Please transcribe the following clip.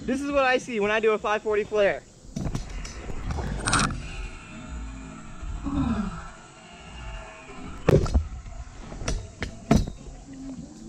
This is what I see when I do a 540 flare.